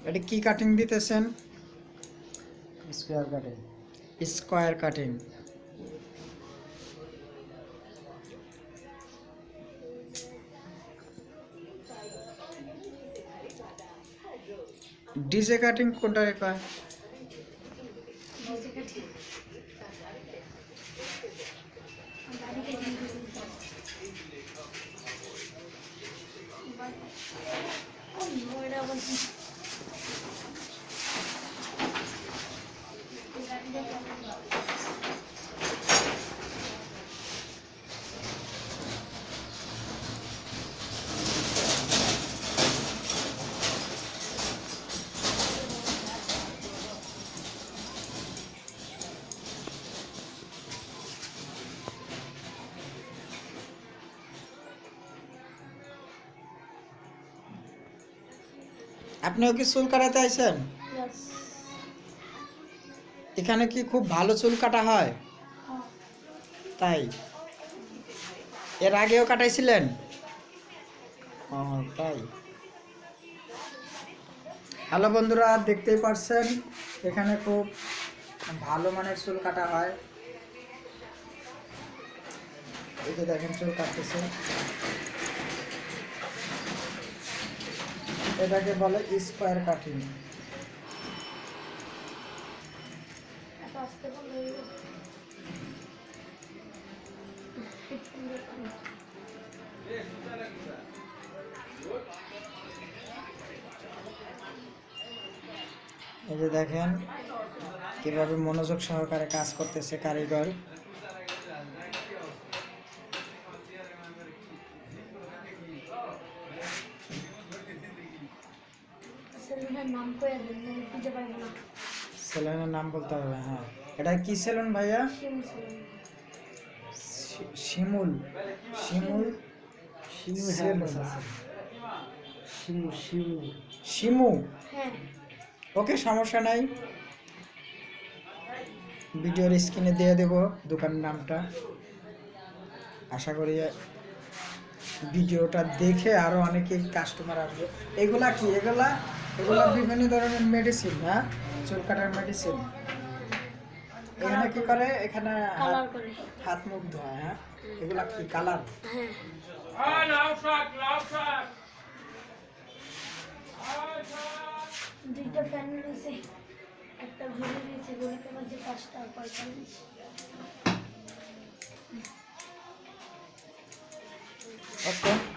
এটা কি কাটিং দিতেছেন? Square cutting. Square cutting. DJ cutting কোনটা রেখা? আপনিও কি চুল কাটাতে আইছেন? এখানে কি খুব ভালো চুল কাটা হয়? তাই এর আগেও কাটাইছিলেন? ও তাই। হ্যালো বন্ধুরা, দেখতেই পারছেন এখানে খুব ভালো মানের চুল কাটা হয়। এই যে দেখেন চুল কাটতেছে, এটাকে বলে স্কোয়ার কাটিং। এই যে দেখেন কিভাবে মনোযোগ সহকারে কাজ করতেছে কারিগর। সেলুনের নাম বলতে হবে। হ্যাঁ, এটা কি সেলুন ভাইয়া? শিমুল। শিমুল শিমু। ওকে, সমস্যা নাই, ভিডিওর স্ক্রিনে দিয়ে দেব দোকানের নামটা। আশা করি ভিডিওটা দেখে আরো অনেকে কাস্টমার আসবে। এগুলা কি? এগুলা বিভিন্ন ধরনের মেডিসিন। হ্যাঁ, চুল কাটার মেডিসিন। এখানে কি করে? এখানে হাত মুখ ধোয়। হ্যাঁ, এগুলা কি কালার? দুইটা ফ্যান রয়েছে, একটা ঘড়ি রয়েছে, ঘড়িতে মাঝে 5টা 45। ওকে।